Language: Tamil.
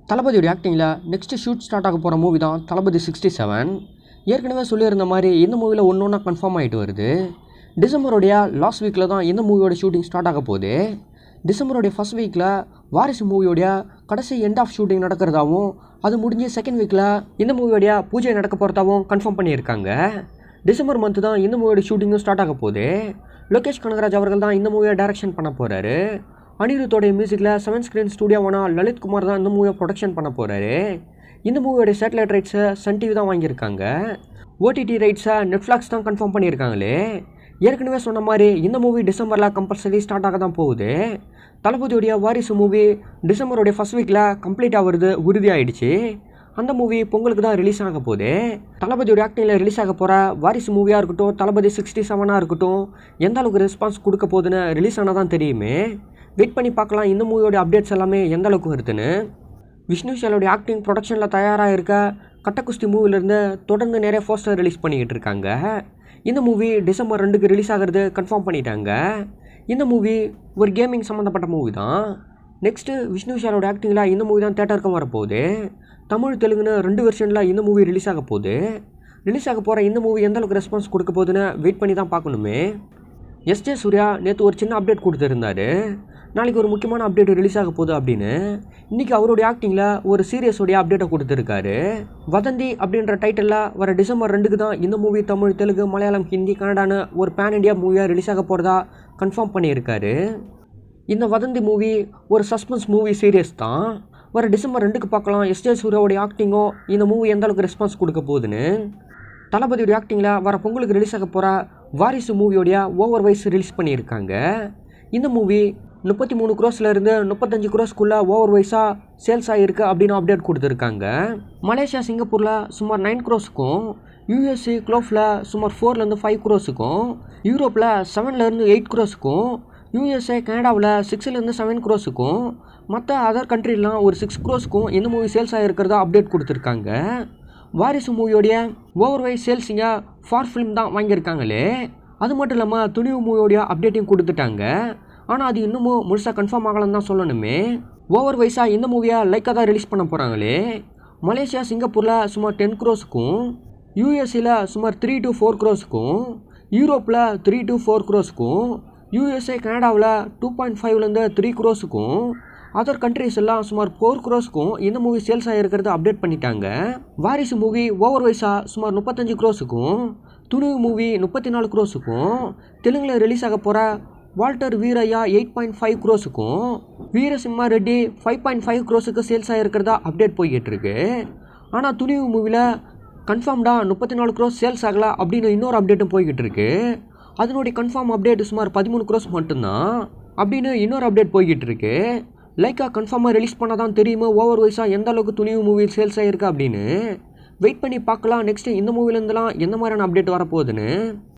தளபதியோட ஆக்டிங்கில் நெக்ஸ்ட்டு ஷூட் ஸ்டார்ட் ஆக போகிற மூவி தான் தளபதி 67. ஏற்கனவே சொல்லியிருந்த மாதிரி இந்த மூவியில் ஒன்று ஒன்றா கன்ஃபார்ம் ஆகிட்டு வருது. டிசம்பருடைய லாஸ்ட் வீக்கில் தான் இந்த மூவியோட ஷூட்டிங் ஸ்டார்ட் ஆக போகுது. டிசம்பருடைய ஃபர்ஸ்ட் வீக்கில் வாரிசு மூவியோடைய கடைசி எண்ட் ஆஃப் ஷூட்டிங் நடக்கிறதாவும், அது முடிஞ்சு செகண்ட் வீக்கில் இந்த மூவியோடைய பூஜை நடக்க போகிறதாவும் கன்ஃபார்ம் பண்ணியிருக்காங்க. டிசம்பர் மந்த்து தான் இந்த மூவியோட ஷூட்டிங்கும் ஸ்டார்ட் ஆக போகுது. லோகேஷ் கனகராஜ் அவர்கள் தான் இந்த மூவியை டைரக்ஷன் பண்ண போகிறாரு. அனிருத்தோடைய மியூசிக்கில் 7 ஸ்க்ரீன் ஸ்டூடியோவான லலித் குமார் தான் இந்த மூவியை ப்ரொடக்ஷன் பண்ண போகிறாரு. இந்த மூவியோடைய சேட்டலைட் ரைட்ஸை சன் டிவி தான் வாங்கியிருக்காங்க. ஓடிடி ரைட்ஸை நெட்ஃப்ளாக்ஸ் தான் கன்ஃபார்ம் பண்ணியிருக்காங்களே. ஏற்கனவே சொன்ன மாதிரி இந்த மூவி டிசம்பரில் கம்பல்சரி ஸ்டார்ட் ஆக தான் போகுது. தளபதியோடைய வாரிசு மூவி டிசம்பருடைய ஃபர்ஸ்ட் வீக்கில் கம்ப்ளீட் ஆகிறது உறுதியாகிடுச்சு. அந்த மூவி பொங்கலுக்கு தான் ரிலீஸ் ஆக போகுது. தளபதியோட ஆக்டிங்கில் ரிலீஸ் ஆக போகிற வாரிசு மூவியாக இருக்கட்டும், தளபதி 67 இருக்கட்டும், எந்த அளவுக்கு ரெஸ்பான்ஸ் கொடுக்க போகுதுன்னு ரிலீஸ் ஆனால் தான் தெரியுமே. வெயிட் பண்ணி பார்க்கலாம் இந்த மூவியோட அப்டேட்ஸ் எல்லாமே எந்த அளவுக்கு வருதுன்னு. விஷ்ணு விஷாலோடைய ஆக்டிங் ப்ரொடக்ஷனில் தயாராக இருக்க கட்டக்குஸ்தி மூவிலேருந்து தொடர்ந்து நிறைய போஸ்டர் ரிலீஸ் பண்ணிக்கிட்டு இருக்காங்க. இந்த மூவி டிசம்பர் 2க்கு ரிலீஸ் ஆகிறது கன்ஃபார்ம் பண்ணிட்டாங்க. இந்த மூவி ஒரு கேமிங் சம்மந்தப்பட்ட மூவி தான். நெக்ஸ்ட்டு விஷ்ணு விஷாலோட ஆக்டிங்கில் இந்த மூவி தான் தேட்டருக்கும் வரப்போகுது. தமிழ் தெலுங்குன்னு 2 வெர்ஷனில் இந்த மூவி ரிலீஸ் ஆக போகுது. ரிலீஸ் ஆக போகிற இந்த மூவி எந்த அளவுக்கு ரெஸ்பான்ஸ் கொடுக்க போகுதுன்னு வெயிட் பண்ணி தான் பார்க்கணுமே. எஸ்ஜே சூர்யா நேற்று ஒரு சின்ன அப்டேட் கொடுத்துருந்தாரு. நாளைக்கு ஒரு முக்கியமான அப்டேட் ரிலீஸ் ஆக போகுது அப்படின்னு. இன்றைக்கி அவருடைய ஆக்டிங்கில் ஒரு சீரியஸோடைய அப்டேட்டை கொடுத்துருக்காரு. வதந்தி அப்படின்ற டைட்டிலில் வர டிசம்பர் 2க்கு தான் இந்த மூவி தமிழ் தெலுங்கு மலையாளம் ஹிந்தி கன்னடான்னு ஒரு பேன் இண்டியா மூவியாக ரிலீஸ் ஆக போகிறதா கன்ஃபார்ம் பண்ணியிருக்காரு. இந்த வதந்தி மூவி ஒரு சஸ்பென்ஸ் மூவி சீரியஸ் தான். வர டிசம்பர் 2க்கு பார்க்கலாம் எஸ்ஜே சூர்யாவுடைய ஆக்டிங்கும் இந்த மூவி எந்த அளவுக்கு ரெஸ்பான்ஸ் கொடுக்க போகுதுன்னு. தளபதியோடைய ஆக்டிங்கில் வர பொங்கலுக்கு ரிலீஸ் ஆக போகிற வாரிசு மூவியோடைய ஓவர் வைஸ் ரிலீஸ் பண்ணியிருக்காங்க. இந்த மூவி 33 crores-லேருந்து 35 crores-குள்ளே ஓவர் வைஸாக சேல்ஸ் ஆகிருக்கு அப்படின்னு அப்டேட் கொடுத்துருக்காங்க. மலேசியா சிங்கப்பூரில் சுமார் 9 crores-க்கும், யூஎஸ்ஏ க்ளோஃபில் சுமார் 4-5 crores-க்கும், யூரோப்பில் 7-8 crores-க்கும், யூஎஸ்ஏ கனடாவில் 6-7 crores-க்கும், மற்ற அதர் கண்ட்ரிலாம் ஒரு 6 crores-க்கும் இந்த மூவி சேல்ஸ் ஆகிருக்கிறதா அப்டேட் கொடுத்துருக்காங்க. வாரிசு மூவியோடைய ஓவர் வைஸ் சேல்ஸிங்க ஃபார் ஃபிலிம் தான் வாங்கியிருக்காங்களே. அது மட்டும் இல்லாமல் துணிவு மூவியோடைய அப்டேட்டையும் கொடுத்துட்டாங்க. ஆனால் அது இன்னமும் முழுசாக கன்ஃபார்ம் ஆகலன்னு தான் சொல்லணுமே. ஓவர் வைஸாக இந்த மூவியை லைக்காக தான் ரிலீஸ் பண்ண போகிறாங்களே. மலேசியா சிங்கப்பூரில் சுமார் 10 crores-க்கும், யூஎஸ்ஏல சுமார் 3-4 crores-க்கும், யூரோப்பில் 3-4 crores-க்கும், யூஎஸ்ஏ கனடாவில் 2.5-3 crores-க்கும், அதர் கண்ட்ரிஸ் எல்லாம் சுமார் 4 crores-க்கும் இந்த மூவி சேல்ஸ் ஆகிருக்கிறது அப்டேட் பண்ணிட்டாங்க. வாரிசு மூவி ஓவர் வைஸாக சுமார் 35 crores-க்கும், துணிவு மூவி 34 crores-க்கும், தெலுங்கில் ரிலீஸ் ஆக போகிற வால்டர் வீரையா 8.5 crores-க்கும், வீரசிம்மா ரெட்டி 5.5 crores-க்கு சேல்ஸ் ஆகிருக்கிறதா அப்டேட் போய்கிட்டு இருக்கு. ஆனால் துணிவு மூவியில் கன்ஃபார்ம்டாக 34 crores சேல்ஸ் ஆகலை அப்படின்னு இன்னொரு அப்டேட்டும் போய்கிட்டு இருக்கு. அதனுடைய கன்ஃபார்ம் அப்டேட் சுமார் 13 crores மட்டும்தான் அப்படின்னு இன்னொரு அப்டேட் போய்கிட்டு இருக்கு. லைக்காக கன்ஃபார்மாக ரிலீஸ் பண்ணால் தான் தெரியுமா ஓவர் வைஸாக எந்த அளவுக்கு துணிவு மூவி சேல்ஸ் ஆகிருக்கு அப்படின்னு. வெயிட் பண்ணி பார்க்கலாம் நெக்ஸ்ட்டு இந்த மூவிலேருந்துலாம் எந்த மாதிரியான அப்டேட் வரப்போகுதுன்னு.